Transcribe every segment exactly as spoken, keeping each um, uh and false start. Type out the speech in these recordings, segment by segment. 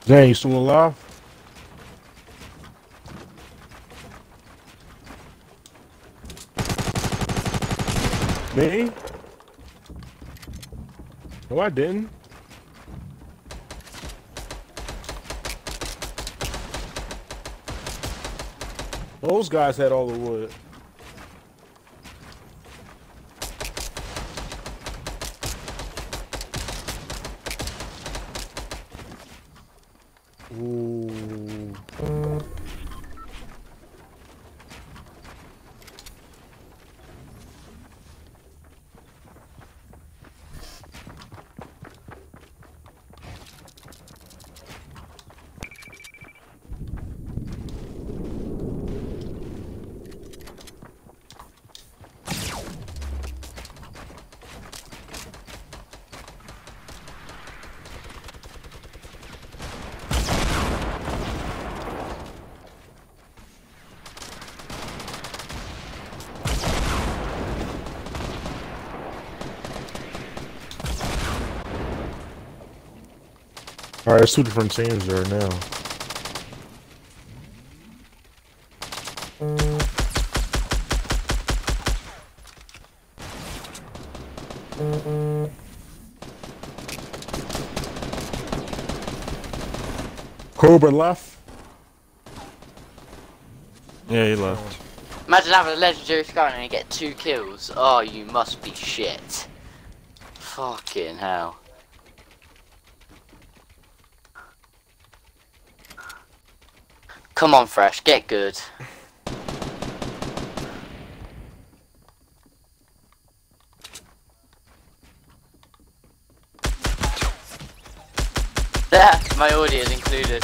Dang, you still alive? Me? No, I didn't. Those guys had all the wood. Ooh. Alright, there's two different teams there now. Cobra left. Yeah, he left. Imagine having a legendary scar and you get two kills. Oh, you must be shit. Fucking hell. Come on, Fresh, get good. There, my audio is included.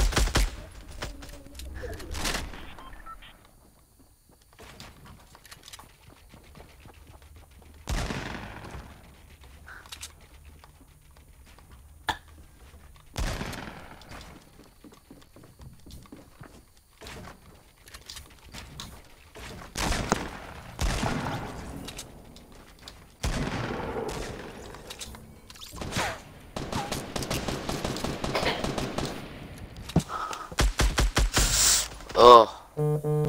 Oh.